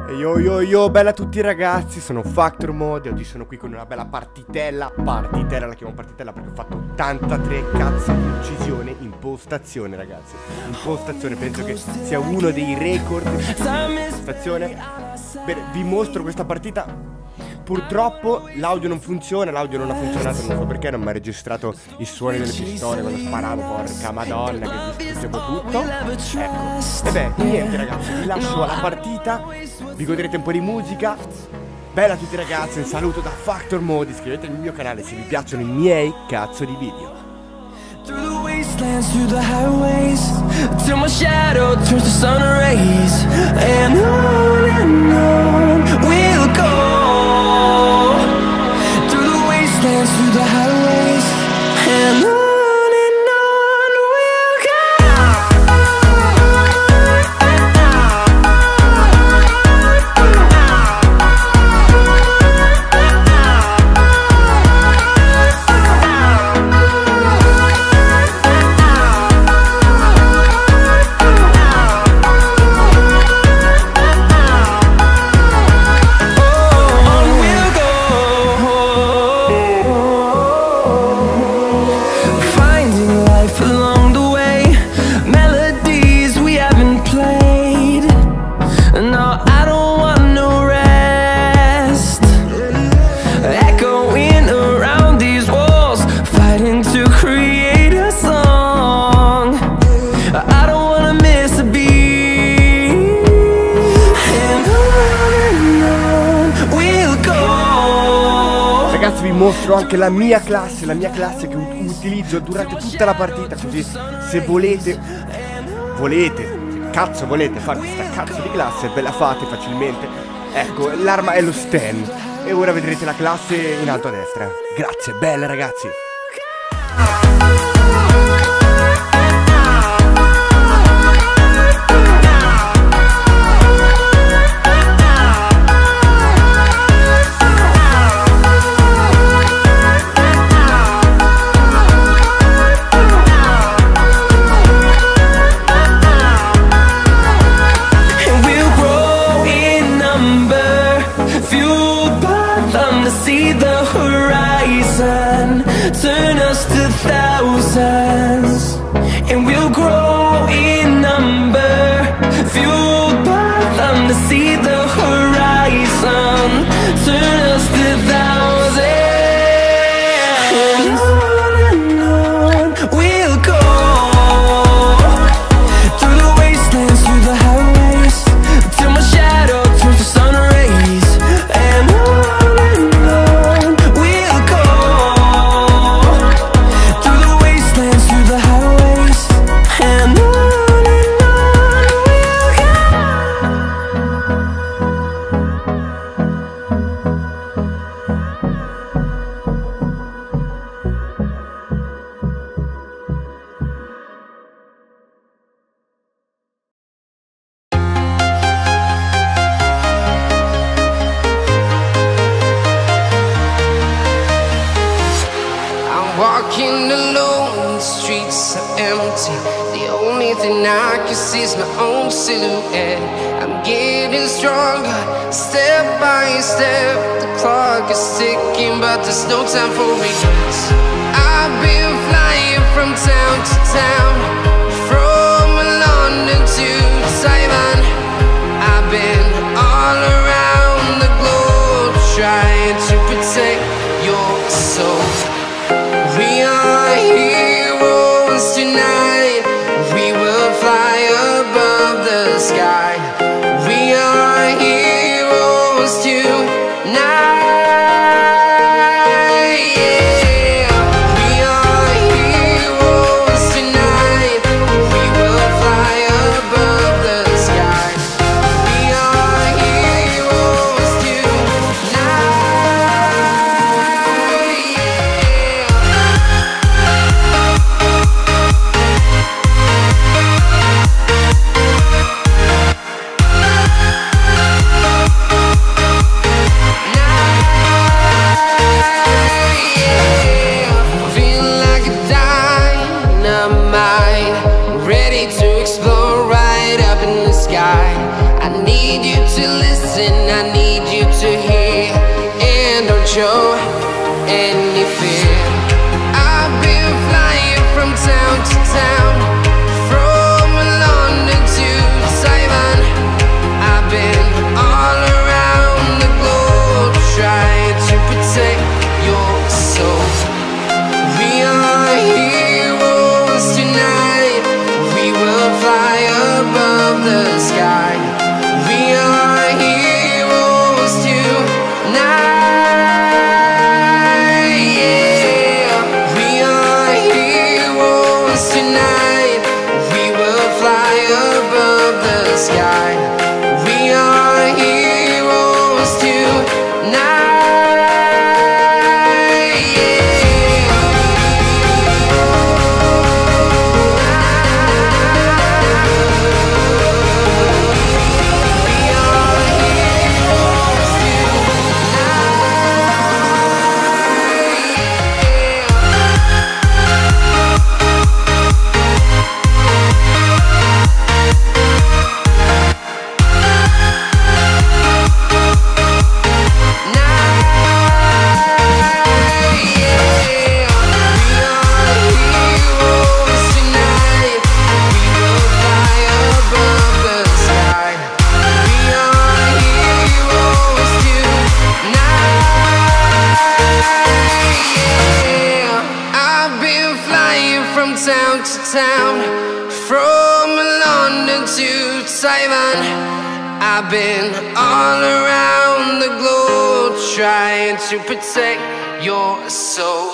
Yo, bella a tutti ragazzi, sono Factor Mode e oggi sono qui con una bella partitella. La chiamo partitella perché ho fatto 83 cazzo di uccisione in postazione, ragazzi. In postazione, penso che sia uno dei record di postazione. Bene, vi mostro questa partita. Purtroppo l'audio non funziona, l'audio non ha funzionato, non so perché, non mi ha registrato i suoni delle pistole quando sparavo, porca madonna, che distruggevo tutto. Ecco, e beh, niente ragazzi, vi lascio alla partita, vi godrete un po' di musica. Bella a tutti ragazzi, un saluto da Factor Mode, iscrivetevi al mio canale se vi piacciono i miei cazzo di video. Through the wastelands, through the highways, till my shadow turns to sun rays, and on we'll go. Through the wastelands, through the highways, and on we'll go. Ragazzi, vi mostro anche la mia classe che utilizzo durante tutta la partita, così se volete, cazzo volete fare questa cazzo di classe, ve la fate facilmente. Ecco, l'arma è lo Sten e ora vedrete la classe in alto a destra. Grazie, bella ragazzi. See the horizon turn us to thousands, and we'll grow in number, fueled by them to see the horizon turn us to thousands, and on we'll go. Through the wastelands, through the highways, till my shadow turns to sun rays, and on walking alone, the streets are empty. The only thing I can see is my own silhouette. I'm getting stronger, step by step. The clock is ticking, but there's no time for regrets. I've been flying from town to town, from London to Taiwan. I've been all around the globe, trying to protect your soul. We are heroes tonight. We will fly above the sky. We are heroes tonight. Yeah. We are heroes tonight. We will fly above the sky. We are heroes tonight. you listen, I need you to hear, and don't show any fear. I've been flying from town to town, from London to Taiwan. I've been all around the globe trying to protect your soul. We are heroes tonight, we will fly above the sky. We are heroes tonight, yeah. We are heroes tonight, we will fly above the sky. We are heroes tonight, yeah. We are heroes town to town, from London to Taiwan. I've been all around the globe trying to protect your soul.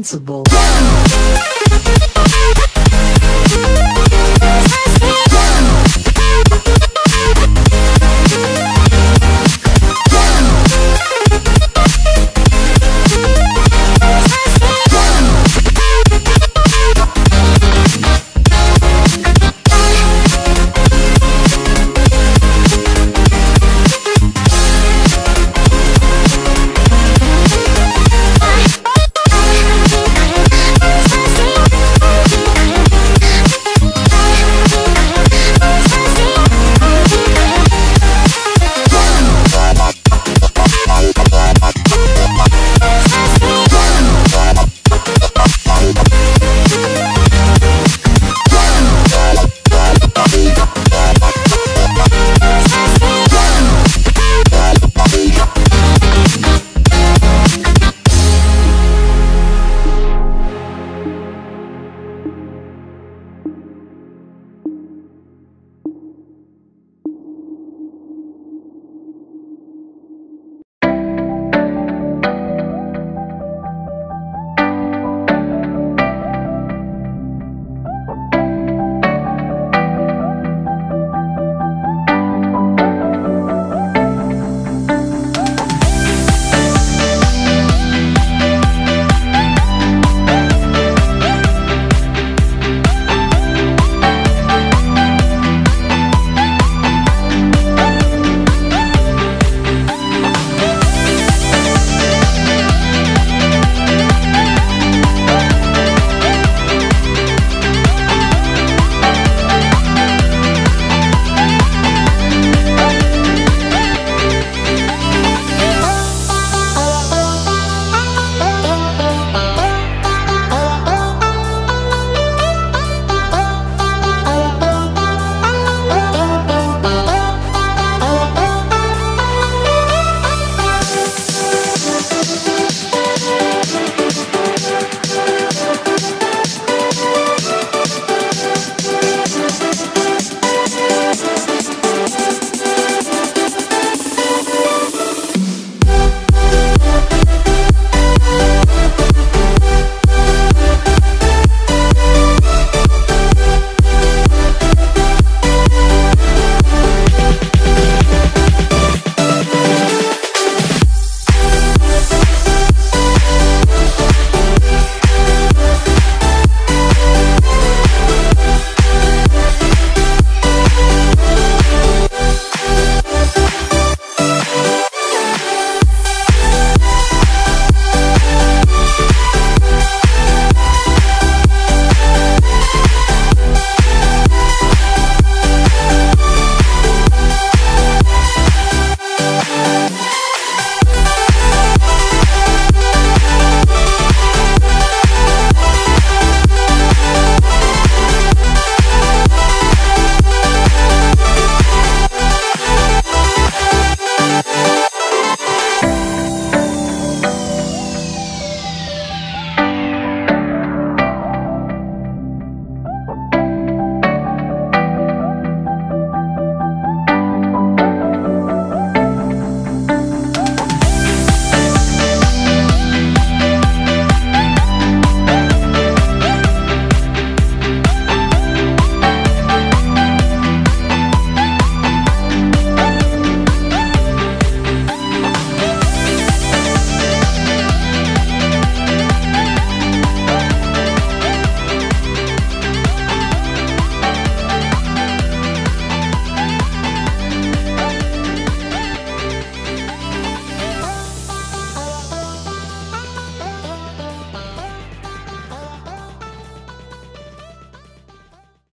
invincible.